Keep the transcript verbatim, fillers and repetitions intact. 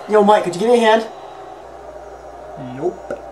Yo, Mike, could you give me a hand? Nope.